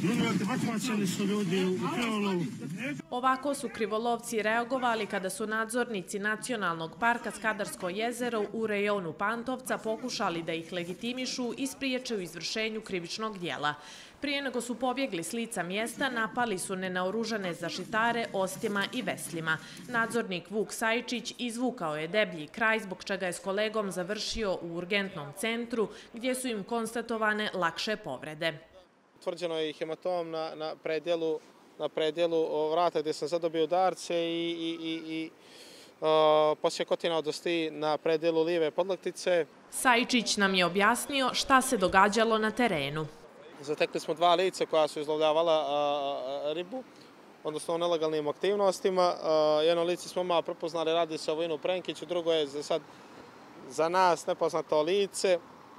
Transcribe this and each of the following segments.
Bacali su ljudi u krivolovu. Ovako su krivolovci reagovali kada su nadzornici Nacionalnog parka Skadarsko jezero u rejonu Pantovca pokušali da ih legitimišu i spriječe u izvršenju krivičnog dijela. Prije nego su pobjegli s lica mjesta, napali su nenaoružane zaštitare ostima i veslima. Nadzornik Vuk Sajčić izvukao je deblji kraj, zbog čega je s kolegom završio u urgentnom centru, gdje su im konstatovane lakše povrede. Utvrđeno je hematom na predjelu vrata gdje sam zadobio udarce i posjekotina od osti na predjelu live podlaktice. Sajčić nam je objasnio šta se događalo na terenu. Zatekli smo 2 lica koja su izlovljavala ribu, odnosno u nelegalnim aktivnostima. Jedno lice smo malo prepoznali, radi se o Vojinu Prenkiću, drugo je za nas nepoznato lice.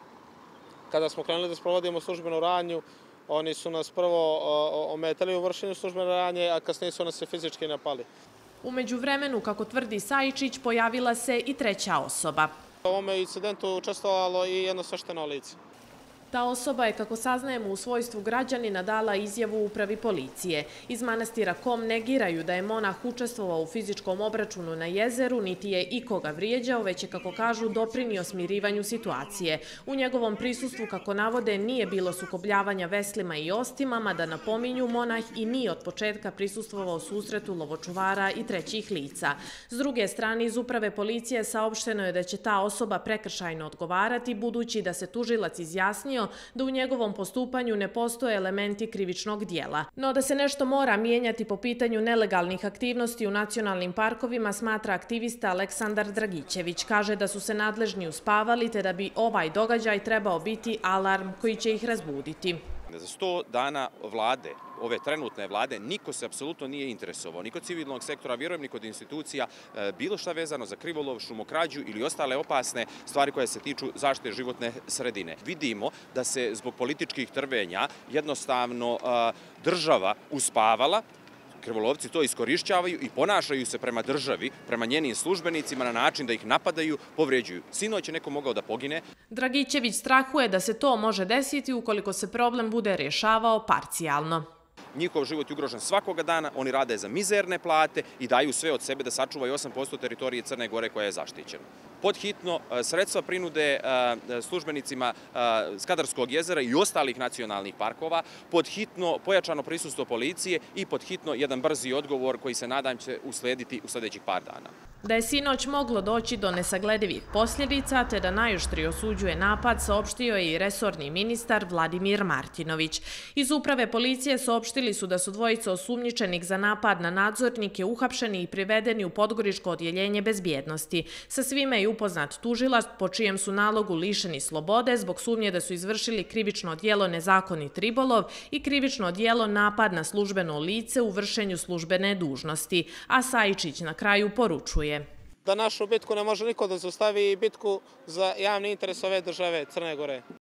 Kada smo krenuli da sprovodimo službenu radnju, oni su nas prvo ometali u vršenju službene radnje, a kasnije su nas se fizički napali. U međuvremenu, kako tvrdi Sajčić, pojavila se i treća osoba. U ovome incidentu učestvovalo i jedno svešteno lice. Ta osoba je, kako saznajemo, u svojstvu građanina dala izjavu upravi policije. Iz manastira Kom negiraju da je monah učestvovao u fizičkom obračunu na jezeru, niti je ikoga vrijeđao, već je, kako kažu, doprinio smirivanju situacije. U njegovom prisustvu, kako navode, nije bilo sukobljavanja veslima i ostima, mada napominju, monah i nije od početka prisustvovao susretu lovočuvara i trećih lica. S druge strane, iz uprave policije saopšteno je da će ta osoba prekršajno odgovarati, budući da se tužilac izjasnio da u njegovom postupanju ne postoje elementi krivičnog dijela. No da se nešto mora mijenjati po pitanju nelegalnih aktivnosti u nacionalnim parkovima, smatra aktivista Aleksandar Dragićević. Kaže da su se nadležni uspavali te da bi ovaj događaj trebao biti alarm koji će ih razbuditi. Za 100 dana vlade, ove trenutne vlade, niko se apsolutno nije interesovao, ni kod civilnog sektora, vjerujem ni kod institucija, bilo šta vezano za krivolov, šumokrađu ili ostale opasne stvari koje se tiču zaštite životne sredine. Vidimo da se zbog političkih trvenja jednostavno država uspavala, krivolovci to iskorišćavaju i ponašaju se prema državi, prema njenim službenicima na način da ih napadaju, povređuju. Sinoć je neko mogao da pogine. Dragićević strahuje da se to može desiti ukoliko se problem bude rješavao parcijalno. Njihov život je ugrožen svakoga dana, oni rade za mizerne plate i daju sve od sebe da sačuvaju 8% teritorije Crne Gore koja je zaštićena. Podhitno sredstva prinude službenicima Skadarskog jezera i ostalih nacionalnih parkova, podhitno pojačano prisustvo policije i podhitno jedan brzi odgovor koji se nadam će uslijediti u sljedećih par dana. Da je sinoć moglo doći do nesagledivih posljedica, te da najoštrije osuđuje napad, saopštio je i resorni ministar Vladimir Martinović. Iz uprave policije saopštili su da su dvojica osumnjičenih za napad na nadzornike uhapšeni i privedeni u Podgoričko odjeljenje bezbjednosti. Sa svime je upoznat tužilac, po čijem su nalogu lišeni slobode zbog sumnje da su izvršili krivično djelo nezakonit ribolov i krivično djelo napad na službeno lice u vršenju službene dužnosti. A Sajčić na kraju poručuje: Da našu bitku ne može niko da zaustavi i bitku za javni interes ove države Crne Gore.